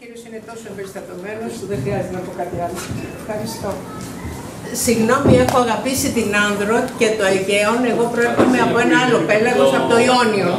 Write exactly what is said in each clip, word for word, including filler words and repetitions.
κύριος είναι τόσο εμπεριστατωμένος που δεν χρειάζεται να πω κάτι άλλο. Ευχαριστώ. Συγγνώμη, έχω αγαπήσει την Άνδρο και το Αιγαίον. Εγώ προέρχομαι από ένα άλλο πέλαγος, από το Ιόνιο.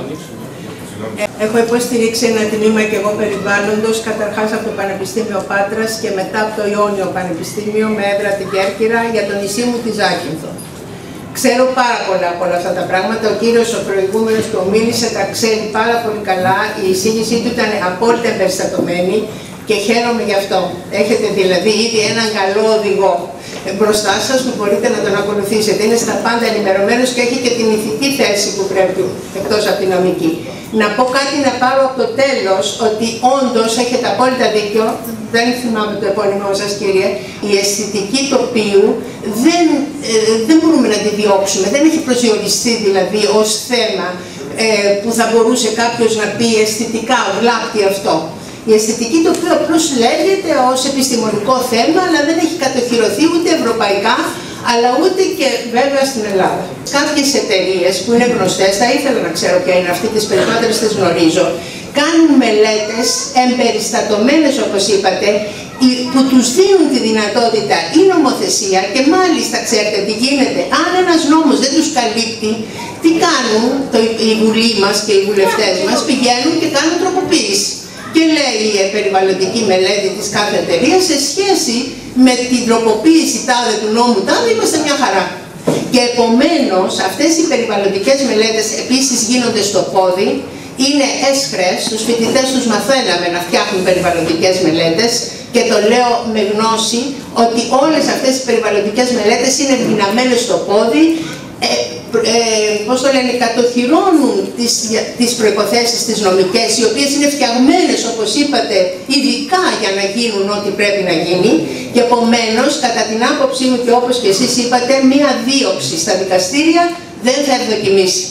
Έχω υποστηρίξει ένα τμήμα και εγώ περιβάλλοντος, καταρχάς από το Πανεπιστήμιο Πάτρας και μετά από το Ιόνιο Πανεπιστήμιο με έδρα την Κέρκυρα για το νησί μου τη Ζάκυνθο. Ξέρω πάρα πολλά από όλα αυτά τα πράγματα. Ο κύριος ο προηγούμενος που μίλησε τα ξέρει πάρα πολύ καλά. Η εισήγησή του ήταν απόλυτα εμπεριστατωμένη και χαίρομαι γι' αυτό. Έχετε δηλαδή ήδη έναν καλό οδηγό μπροστά σας που μπορείτε να τον ακολουθήσετε. Είναι στα πάντα ενημερωμένος και έχει και την ηθική θέση που πρέπει, εκτός από την νομική. Να πω κάτι να πάρω από το τέλος, ότι όντως έχετε απόλυτα δίκιο, δεν θυμάμαι το επώνυμό σας κύριε, η αισθητική τοπίου δεν, ε, δεν μπορούμε να τη διώξουμε, δεν έχει προσδιοριστεί δηλαδή ως θέμα ε, που θα μπορούσε κάποιος να πει αισθητικά, βλάπτει αυτό. Η αισθητική τοπίου απλώς λέγεται ως επιστημονικό θέμα, αλλά δεν έχει κατοχυρωθεί ούτε ευρωπαϊκά, αλλά ούτε και βέβαια στην Ελλάδα. Κάποιες εταιρείες που είναι γνωστές, θα ήθελα να ξέρω ποια είναι αυτή, τις περισσότερες τις γνωρίζω, κάνουν μελέτες εμπεριστατωμένες όπως είπατε, που τους δίνουν τη δυνατότητα η νομοθεσία και μάλιστα ξέρετε τι γίνεται. Αν ένας νόμος δεν τους καλύπτει, τι κάνουν το, η Βουλή μας και οι βουλευτές μας, πηγαίνουν και κάνουν τροποποίηση. Και λέει η περιβαλλοντική μελέτη της κάθε εταιρεία σε σχέση με την τροποποίηση τάδε του νόμου τάδε είμαστε μια χαρά. Και επομένως αυτές οι περιβαλλοντικές μελέτες επίσης γίνονται στο πόδι, είναι έσχρες, τους φοιτητές τους μαθαίναμε να φτιάχνουν περιβαλλοντικές μελέτες και το λέω με γνώση ότι όλες αυτές οι περιβαλλοντικές μελέτες είναι δυναμένες στο πόδι, ε, ε, πώς το λένε, κατοχυρώνουν τις, τις προϋποθέσεις τις νομικές, οι οποίες είναι φτιαγμένες, όπως είπατε, ειδικά για να γίνουν ό,τι πρέπει να γίνει και επομένως, κατά την άποψή μου και όπως και εσείς είπατε, μία δίωξη στα δικαστήρια δεν θα ευδοκιμήσει.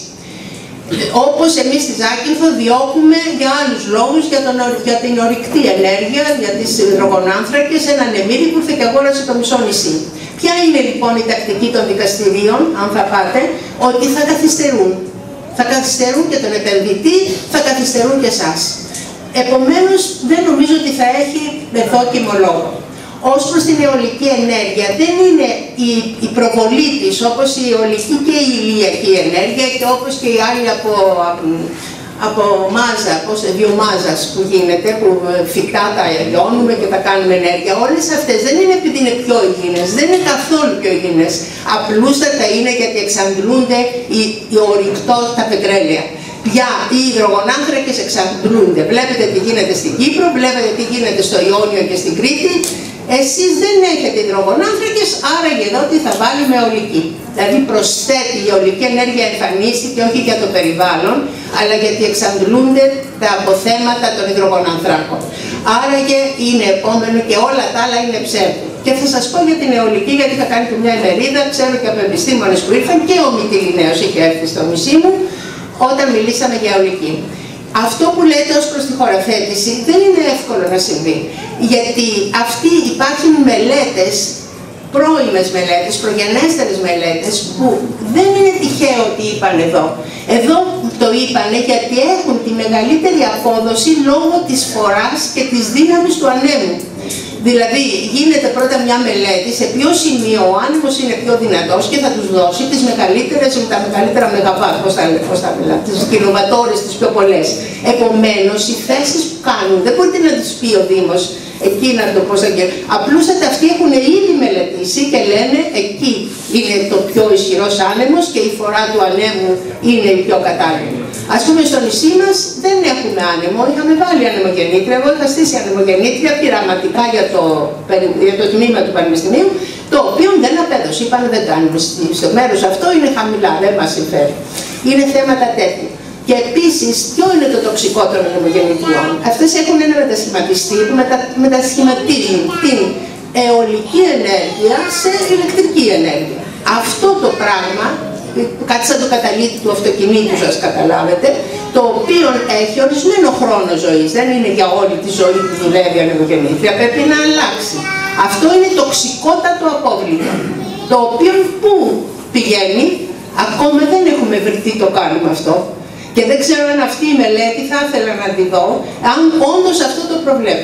Όπως εμείς στη Ζάκυνθο διώκουμε για άλλους λόγους, για, τον, για την ορυκτή ενέργεια, για τις υδρογονάνθρακες, έναν εμμύρη που ήρθε και αγόρασε το μισό νησί. Ποια είναι λοιπόν η τακτική των δικαστηρίων, αν θα πάτε, ότι θα καθυστερούν. Θα καθυστερούν και τον επενδυτή, θα καθυστερούν και εσάς. Επομένως, δεν νομίζω ότι θα έχει δόκιμο λόγο. Ως προς την αιωλική ενέργεια, δεν είναι η, η προβολή της, όπως η αιωλική και η ηλιακή ενέργεια και όπως και οι άλλοι από, από, από μάζα, πώς, βιομάζας που γίνεται, που φυτά τα λιώνουμε και τα κάνουμε ενέργεια. Όλες αυτές δεν είναι επειδή είναι πιο υγιεινές, δεν είναι καθόλου πιο υγιεινές. Απλούστατα είναι γιατί εξαντλούνται οι, οι ορυκτός τα πετρέλαια. Πια οι υδρογονάνθρακες εξαντλούνται. Βλέπετε τι γίνεται στην Κύπρο, βλέπετε τι γίνεται στο Ιόνιο και στην Κρήτη. Εσείς δεν έχετε υδρογονάνθρακες, άρα για εδώ τι θα βάλουμε αιωλική. Δηλαδή προσθέτει η αιωλική ενέργεια εμφανίστηκε όχι για το περιβάλλον, αλλά γιατί εξαντλούνται τα αποθέματα των υδρογονανθράκων. Άραγε είναι επόμενο και όλα τα άλλα είναι ψεύδι. Και θα σας πω για την αιωλική, γιατί θα κάνει και μια ημερίδα, ξέρω και από επιστήμονες που ήρθαν και ο Μυτιληναίος είχε έρθει στο νησί μου, όταν μιλήσαμε για αιωλική. Αυτό που λέτε ως προς τη χωραφέτηση δεν είναι εύκολο να συμβεί, γιατί αυτοί υπάρχουν μελέτες, πρώιμες μελέτες, προγενέστερες μελέτες, που δεν είναι τυχαίο ότι είπαν εδώ. Εδώ το είπανε γιατί έχουν τη μεγαλύτερη απόδοση λόγω της φοράς και της δύναμης του ανέμου. Δηλαδή, γίνεται πρώτα μια μελέτη σε ποιο σημείο ο άνεμος είναι πιο δυνατός και θα τους δώσει τις μεγαλύτερες, τα μεγαλύτερα μεγαβάτ, πώς τα, πώς τα μιλάτε, τις κιλοβατόρες, τις πιο πολλές. Επομένως, οι θέσεις που κάνουν, δεν μπορείτε να τις πει ο Δήμος, εκεί να το πώς θα γίνει. Απλούστατα αυτοί έχουν ήδη μελετήσει και λένε εκεί είναι το πιο ισχυρός άνεμος και η φορά του ανέμου είναι η πιο κατάλληλη. Ας πούμε στο νησί μας δεν έχουμε άνεμο, είχαμε βάλει ανεμογεννήτρια, εγώ είχα στήσει ανεμογεννήτρια πειραματικά για το, για το τμήμα του Πανεπιστημίου, το οποίο δεν απέδωσε, είπαμε δεν κάνουμε, στο μέρος αυτό είναι χαμηλά, δεν μας συμφέρει. Είναι θέματα τέτοια. Και επίσης, ποιο είναι το τοξικό των ανεμογεννητριών? Αυτές έχουν ένα μετασχηματιστή που μετα, μετασχηματίζουν την αιωλική ενέργεια σε ηλεκτρική ενέργεια. Αυτό το πράγμα, κάτι σαν το καταλήτη του αυτοκινήτου σας καταλάβετε, το οποίο έχει ορισμένο χρόνο ζωής, δεν είναι για όλη τη ζωή που δουλεύει η ανεμογεννήτρια, πρέπει να αλλάξει. Αυτό είναι τοξικότατο απόβλητο, το οποίο πού πηγαίνει, ακόμα δεν έχουμε βρει τι το κάνουμε αυτό. Και δεν ξέρω αν αυτή η μελέτη θα ήθελα να τη δω, αν όντως αυτό το προβλέπει.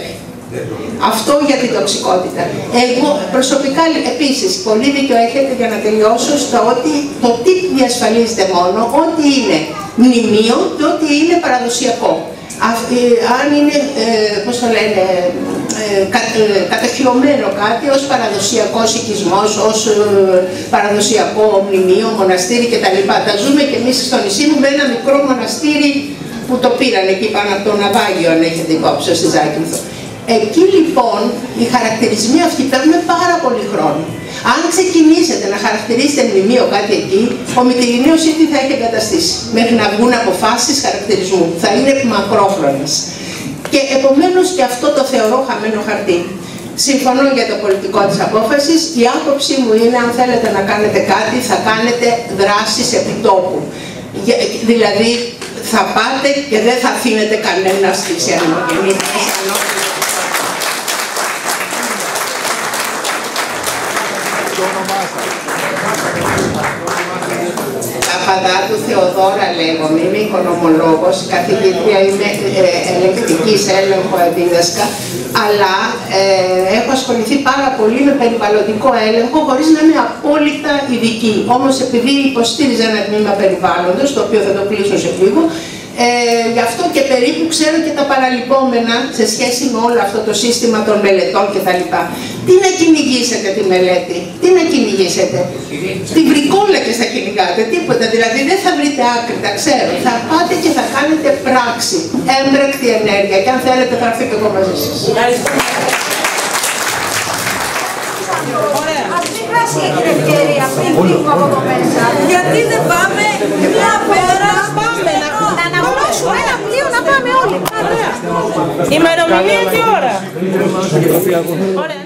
Αυτό για την τοξικότητα. Εγώ προσωπικά επίσης πολύ δίκιο έχετε για να τελειώσω στο ότι το τι διασφαλίζεται μόνο ότι είναι μνημείο και ότι είναι παραδοσιακό. Αν είναι, ε, πώς το λένε, ε, κα, ε, καταχυρωμένο κάτι ως παραδοσιακός οικισμός, ως ε, παραδοσιακό μνημείο, μοναστήρι κτλ. Τα ζούμε και εμείς στο νησί μου με ένα μικρό μοναστήρι που το πήραν εκεί πάνω από το ναυάγιο, αν έχετε υπόψη, στη Ζάκυνθο. Εκεί λοιπόν οι χαρακτηρισμοί αυτοί παίρνουν πάρα πολύ χρόνο. Αν ξεκινήσετε να χαρακτηρίσετε μνημείο κάτι εκεί, ο Μυτιληναίος ήδη θα έχει εγκαταστήσει μέχρι να βγουν αποφάσεις χαρακτηρισμού. Θα είναι μακρόχρονες. Και επομένως και αυτό το θεωρώ χαμένο χαρτί. Συμφωνώ για το πολιτικό της απόφασης. Η άποψή μου είναι αν θέλετε να κάνετε κάτι, θα κάνετε δράσεις επιτόπου. Δηλαδή θα πάτε και δεν θα αφήνετε κανένα στη ξενογενή. Παπαδάτου Θεοδόρα λέγομαι, είμαι οικονομολόγος, καθηγήτρια, είμαι ε, ελεγκτικής έλεγχο δίδασκα, αλλά ε, έχω ασχοληθεί πάρα πολύ με περιβαλλοντικό έλεγχο χωρίς να είμαι απόλυτα ειδική. Όμως επειδή υποστήριζα ένα τμήμα περιβάλλοντος, το οποίο θα το κλείσω σε λίγο, Ε, γι' αυτό και περίπου ξέρω και τα παραλυπόμενα σε σχέση με όλο αυτό το σύστημα των μελετών κτλ. Τι να κυνηγήσετε τη μελέτη, τι να κυνηγήσετε, την βρικόλα και θα κυνηγάτε, τίποτα, δηλαδή δεν θα βρείτε άκρη, τα ξέρω. Θα πάτε και θα κάνετε πράξη, έμπρακτη ενέργεια και αν θέλετε θα έρθω και εγώ μαζί σας. Έχετε ευκαιρία πριν φύγουμε από εδώ μέσα. Γιατί δεν πάμε μια μέρα, πάμε να αναγνώσουμε ένα πλοίο να πάμε όλοι. Ημερομηνία και ώρα. Ωραία.